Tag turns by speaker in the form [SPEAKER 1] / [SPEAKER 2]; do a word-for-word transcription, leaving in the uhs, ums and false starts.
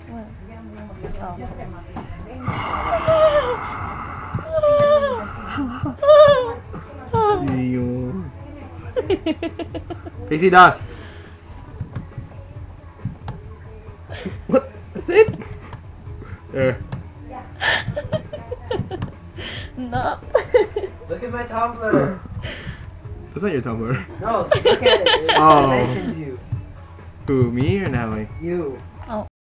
[SPEAKER 1] Yung pixie dust. What? That's it? There.
[SPEAKER 2] No.
[SPEAKER 3] Look at my tumbler.
[SPEAKER 1] That's not your tumbler.
[SPEAKER 3] No, look at it. It
[SPEAKER 1] Oh.
[SPEAKER 3] mentions you.
[SPEAKER 1] Who, me or Natalie?
[SPEAKER 3] You.